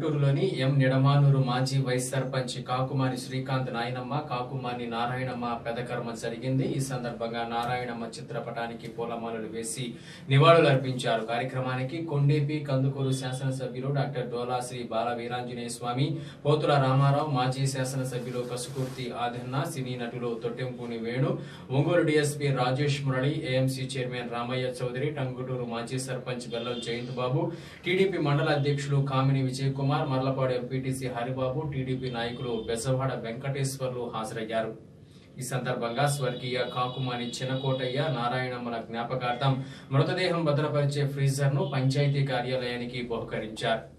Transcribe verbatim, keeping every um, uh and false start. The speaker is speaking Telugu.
టంగుటూరులోని ఎం నిడమానూరు మాజీ వైస్ సర్పంచ్ కాకుమాని శ్రీకాంత్ నాయనమ్మ, కాకుమాని నారాయణమ్మ పెదకర్మ జరిగింది. ఈ సందర్భంగా నారాయణమ్మ చిత్రపటానికి పూలమాలలు వేసి నివాళులర్పించారు. కార్యక్రమానికి కొండేపి కందుకూరు శాసనసభ్యులు డాక్టర్ డోలా శ్రీ బాల వీరాంజనేయ స్వామి, పోతుల రామారావు, మాజీ శాసనసభ్యులు కసుకుర్తి ఆదిన్న, సినీ నటులు Thottempuni Venu, Ongole DSP Rajesh Murali, AMC chairman Ramaiah Chowdary, Tangutur మాజీ సర్పంచ్ బెల్లం జయంత్ బాబు, టీడీపీ మండల అధ్యక్షులు కామిని విజయ్ కుమార్, మర్లపాడు ఎంపీటీసీ హరిబాబు, టీడీపీ నాయకులు బెజవాడ వెంకటేశ్వర్లు హాజరయ్యారు. ఈ సందర్భంగా స్వర్గీయ కాకుమాని చినకోటయ్య నారాయణమ్మల జ్ఞాపకార్థం మృతదేహం భద్రపరిచే ఫ్రీజర్ ను పంచాయతీ కార్యాలయానికి బహుకరించారు.